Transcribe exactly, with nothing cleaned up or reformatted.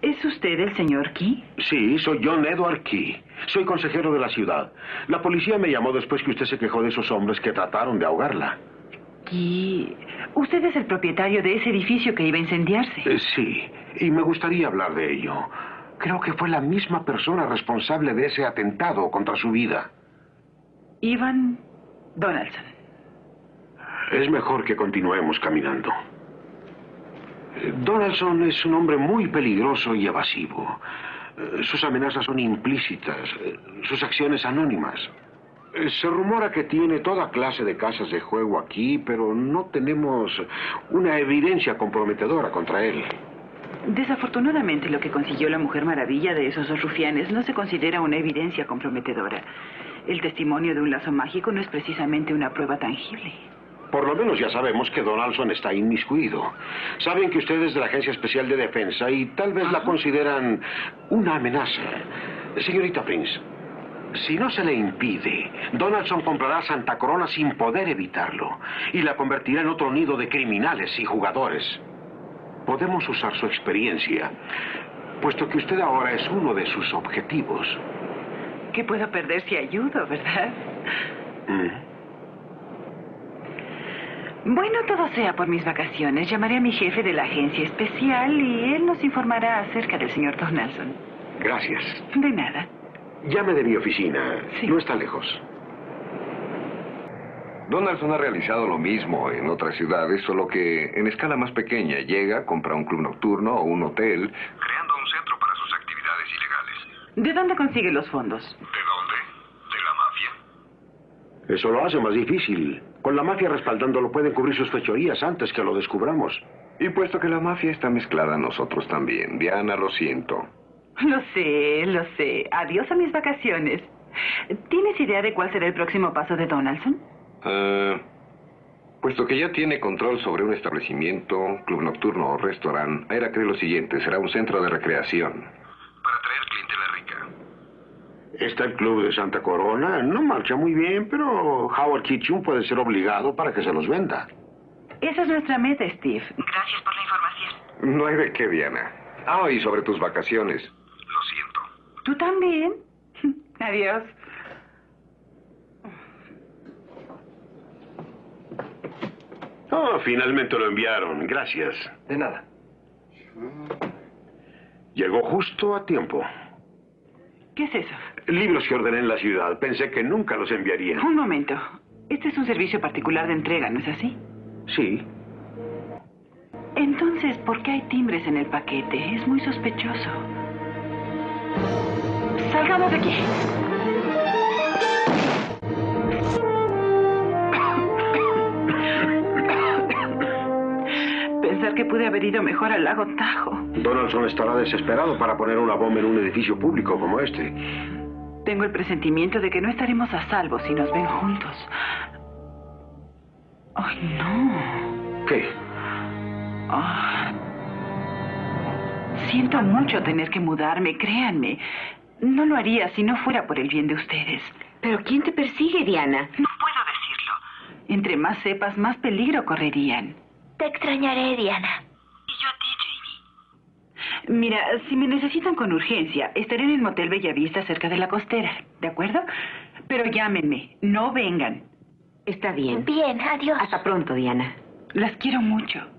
¿Es usted el señor Key? Sí, soy John Edward Key. Soy consejero de la ciudad. La policía me llamó después que usted se quejó de esos hombres que trataron de ahogarla. Key, usted es el propietario de ese edificio que iba a incendiarse. Eh, sí, y me gustaría hablar de ello. Creo que fue la misma persona responsable de ese atentado contra su vida. Ivan Donaldson. Es mejor que continuemos caminando. Donaldson es un hombre muy peligroso y evasivo. Sus amenazas son implícitas, sus acciones anónimas. Se rumora que tiene toda clase de casas de juego aquí, pero no tenemos una evidencia comprometedora contra él. Desafortunadamente, lo que consiguió la Mujer Maravilla de esos dos rufianes no se considera una evidencia comprometedora. El testimonio de un lazo mágico no es precisamente una prueba tangible. Por lo menos ya sabemos que Donaldson está inmiscuido. Saben que usted es de la Agencia Especial de Defensa y tal vez la consideran una amenaza. Señorita Prince, si no se le impide, Donaldson comprará Santa Corona sin poder evitarlo y la convertirá en otro nido de criminales y jugadores. Podemos usar su experiencia, puesto que usted ahora es uno de sus objetivos. ¿Qué puedo perder si ayudo, verdad? Mm. Bueno, todo sea por mis vacaciones. Llamaré a mi jefe de la agencia especial y él nos informará acerca del señor Donaldson. Gracias. De nada. Llame de mi oficina. Sí. No está lejos. Donaldson ha realizado lo mismo en otras ciudades, solo que en escala más pequeña. Llega, compra un club nocturno o un hotel, creando un centro para sus actividades ilegales. ¿De dónde consigue los fondos? ¿De dónde? ¿De la mafia? Eso lo hace más difícil. Con la mafia respaldándolo pueden cubrir sus fechorías antes que lo descubramos. Y puesto que la mafia está mezclada, nosotros también. Diana, lo siento. Lo sé, lo sé. Adiós a mis vacaciones. ¿Tienes idea de cuál será el próximo paso de Donaldson? Uh, puesto que ya tiene control sobre un establecimiento, club nocturno o restaurante, Aira cree lo siguiente: será un centro de recreación para atraer clientela rica. Está el club de Santa Corona. No marcha muy bien, pero Howard Kitchen puede ser obligado para que se los venda. Esa es nuestra meta, Steve. Gracias por la información. No hay de qué, Diana. Ah, y sobre tus vacaciones. Lo siento. ¿Tú también? Adiós. Oh, finalmente lo enviaron. Gracias. De nada. Llegó justo a tiempo. ¿Qué es eso? Libros que ordené en la ciudad. Pensé que nunca los enviaría. Un momento. Este es un servicio particular de entrega, ¿no es así? Sí. Entonces, ¿por qué hay timbres en el paquete? Es muy sospechoso. ¡Salgamos de aquí! Pensar que pude haber ido mejor al lago Tahoe. Donaldson estará desesperado para poner una bomba en un edificio público como este. Tengo el presentimiento de que no estaremos a salvo si nos ven juntos. ¡Ay, no! ¿Qué? Oh. Siento mucho tener que mudarme, créanme. No lo haría si no fuera por el bien de ustedes. ¿Pero quién te persigue, Diana? No puedo decirlo. Entre más sepas, más peligro correrían. Te extrañaré, Diana. Y yo a ti, Jamie. Mira, si me necesitan con urgencia, estaré en el Motel Bellavista cerca de la costera, ¿de acuerdo? Pero llámenme, no vengan. Está bien. Bien, adiós. Hasta pronto, Diana. Las quiero mucho.